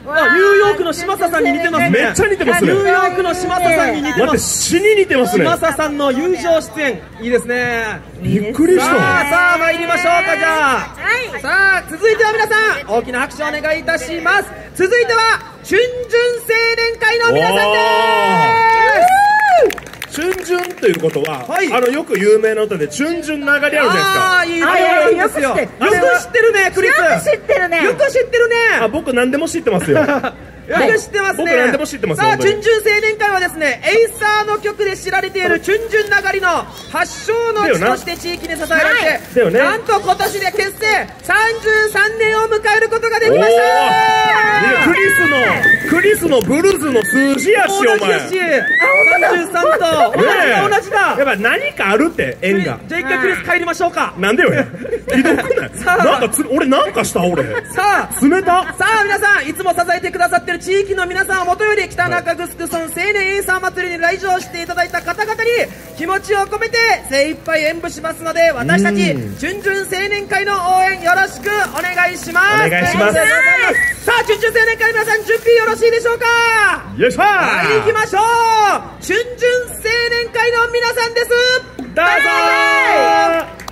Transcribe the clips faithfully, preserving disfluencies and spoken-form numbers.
あ、ニューヨークの嶋佐さんに似てますね。 めっちゃ似てますね。 ニューヨークの嶋佐さんに似て待って、 ます。 死に似てますね。 嶋佐さんの友情出演、いいですね。 びっくりした。 さあ、さあ参りましょうか、じゃあ。さあ、続いては皆さん、大きな拍手をお願いいたします。続いては、チュンジュン青年会の皆さんです。 チュンジュンということは、 はい、 あのよく有名な歌でチュンジュン流れあるじゃないですか。 ああ、いい歌ですよ。よく知ってるね、クリス。 よく知ってるね。 よく知ってるね。 あ、僕何でも知ってますよ。 よく知ってますね。 僕何でも知ってます。 さあ、チュンジュン青年会はですね、エイサーの曲で知られているチュンジュン流りの発祥の地として地域に支えられて、ね、なんと今年で結成さんじゅうさんねんを迎えることができました。 クリスのクリスのブルーズの数字やし、お前。 同じやし、さんじゅうさんと同じだ、同じだ。 やっぱ何かあるって縁が。 じゃあ一回クリス帰りましょうか。 なんでよや。ひどくない。なんかつ俺なんかした俺。 さあ、 冷た。 さあ皆さん、いつも支えてくださってる地域の皆さんをもとより、北中城村青年エイサー祭りに来場していただいた方々に気持ちを込めて精一杯演舞しますので、私たちチュンジュン青年会の応援よろしくお願いします。 お願いします。 さあ、チュンジュン青年会の皆さん、準備よろしいでしょうか。 よいしょー。 はい、行きましょう。チュンジュン青年会の皆さんです。 どうぞー。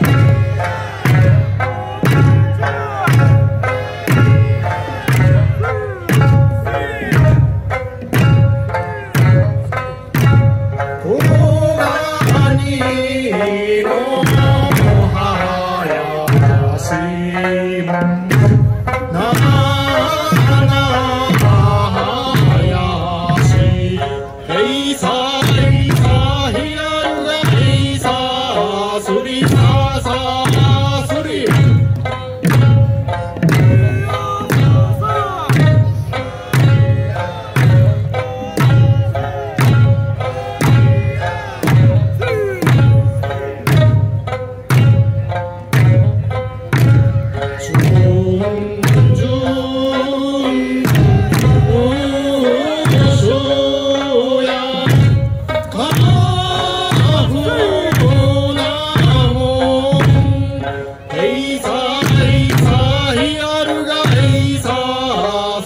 さ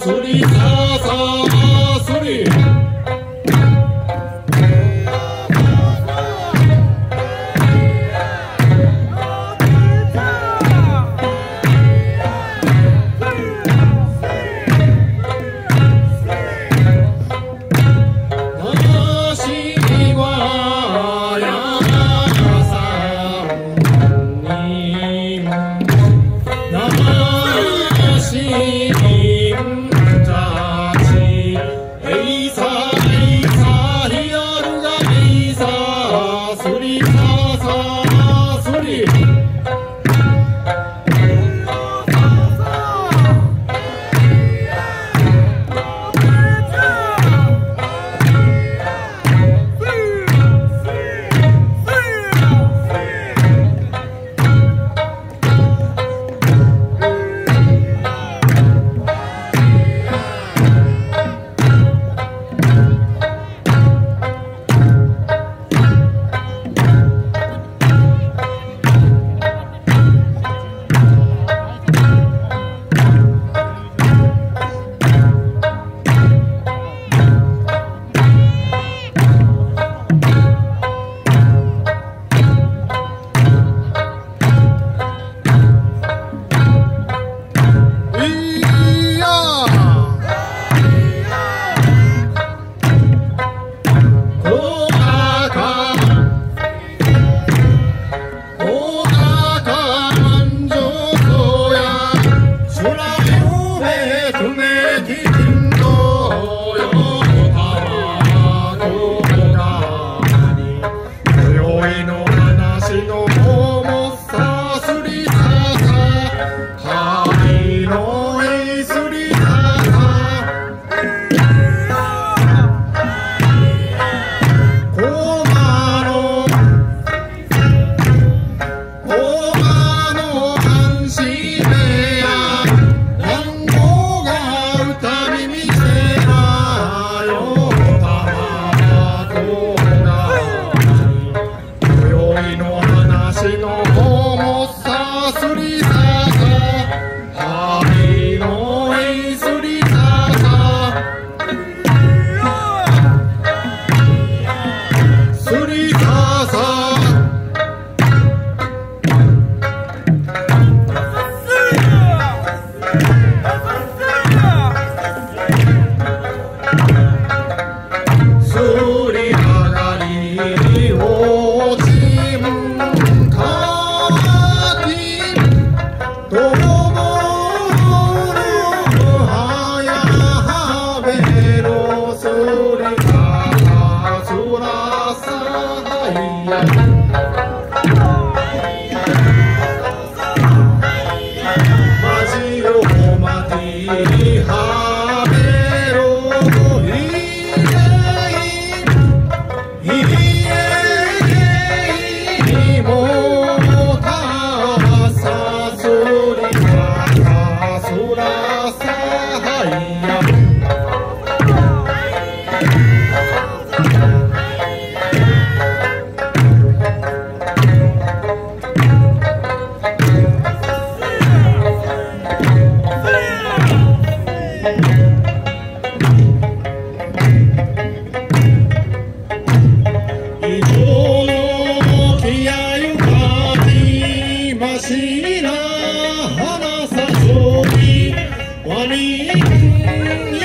しな花さそうに割り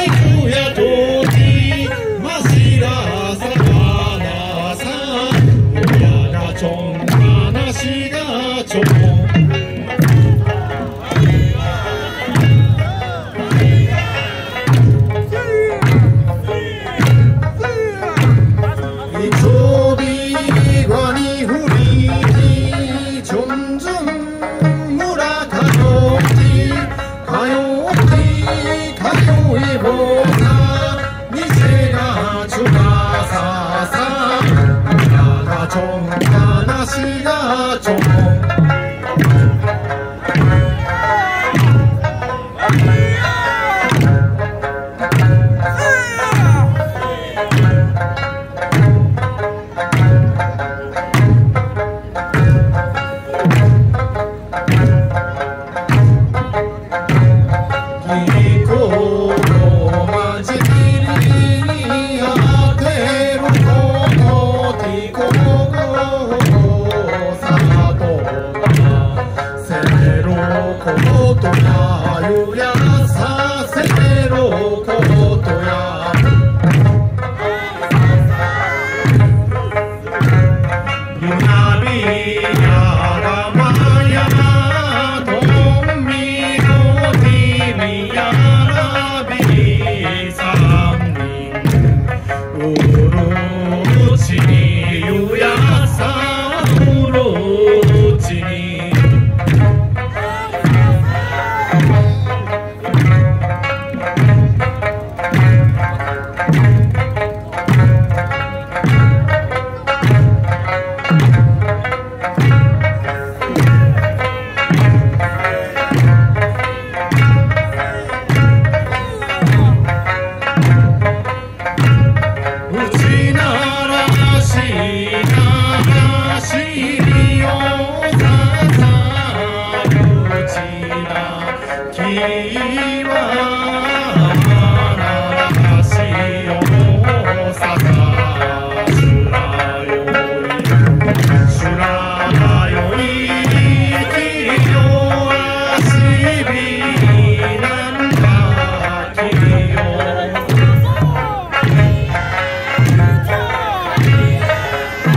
「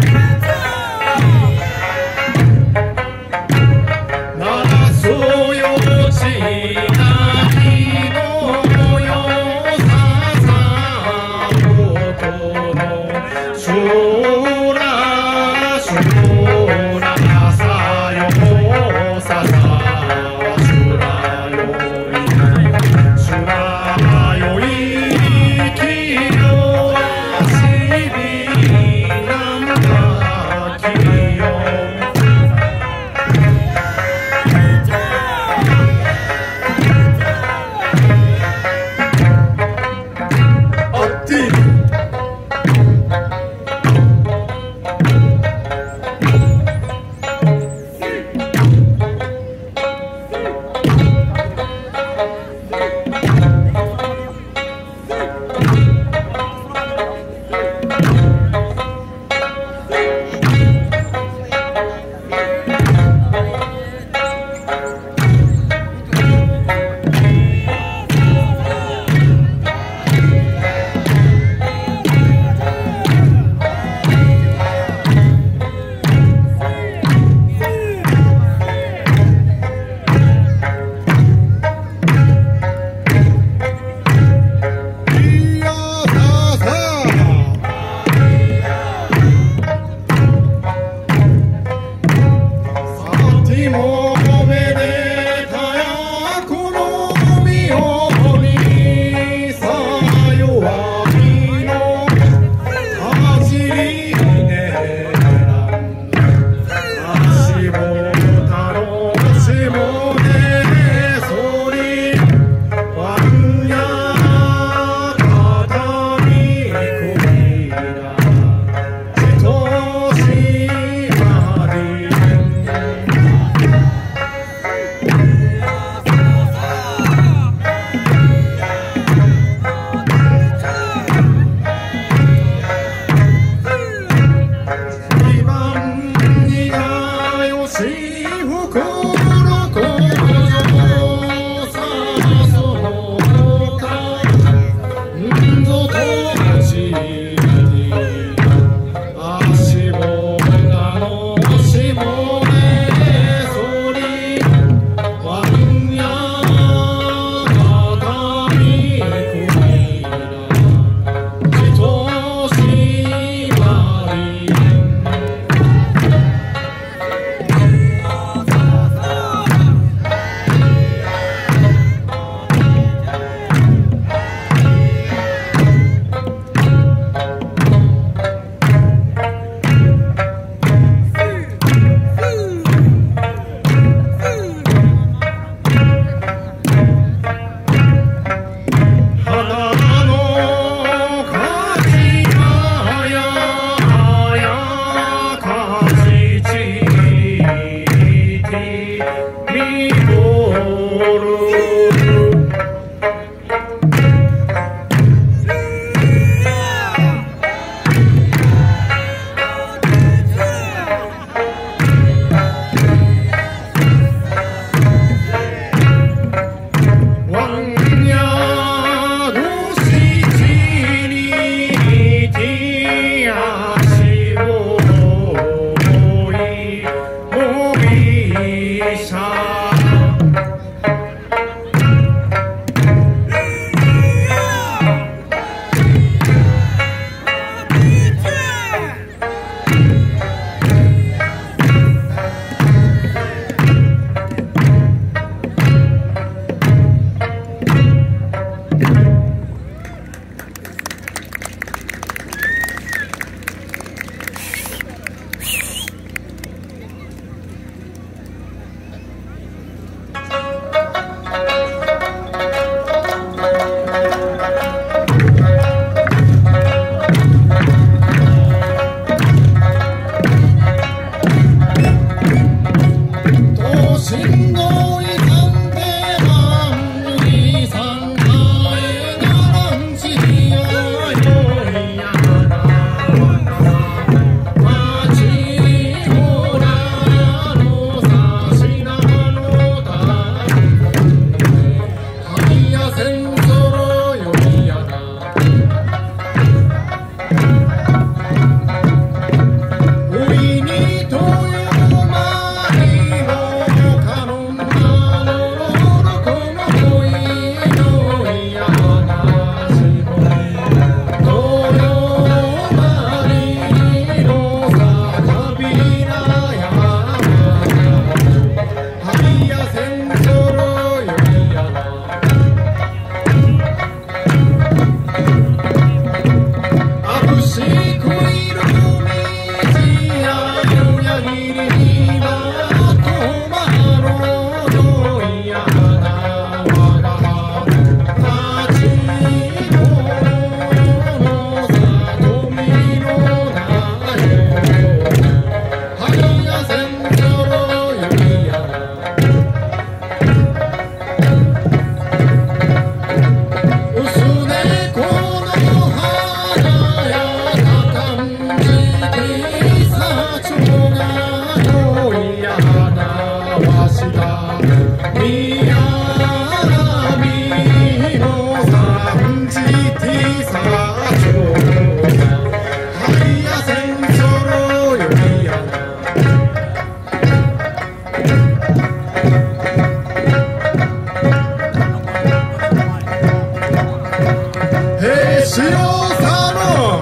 しようさの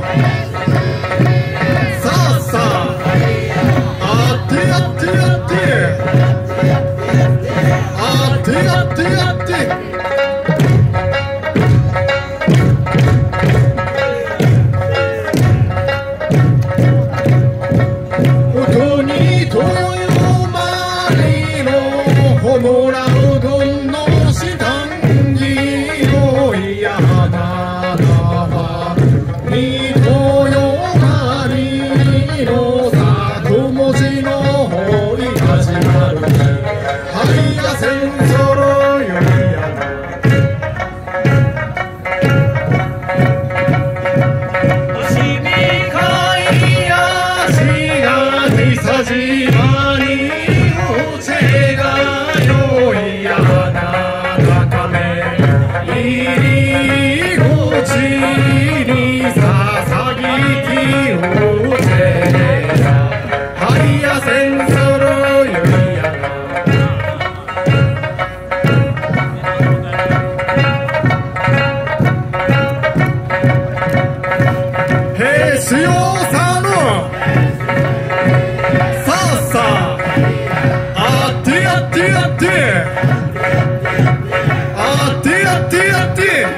さあさああってやってやってあってやってやってうどにとよまりのほのらうどんのしたんぎよいやなにとよまりのさともじのほい始まるはいやせんそろよいやなおしみかいやしがひさじまにおちがよいやな高めいりごちにささぎきおちがはいやせんそろよいやなへしようさのさあさああってやってやってあってやってやって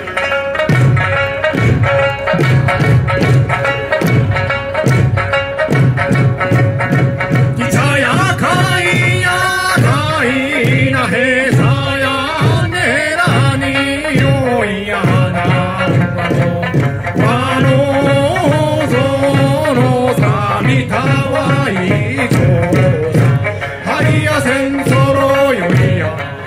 きちゃやかいやかいなへさやねらによいやなわのぞのさみたわいちょうさはいやせんそろよいや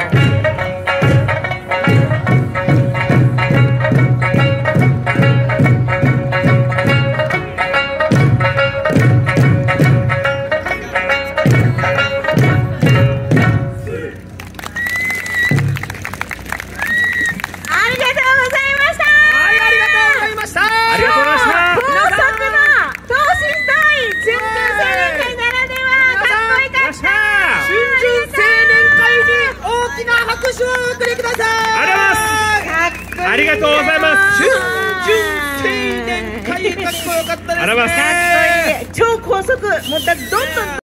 ありがとうございます。 春巡青年会、かっこよかったですね。 超高速、もうだどんどん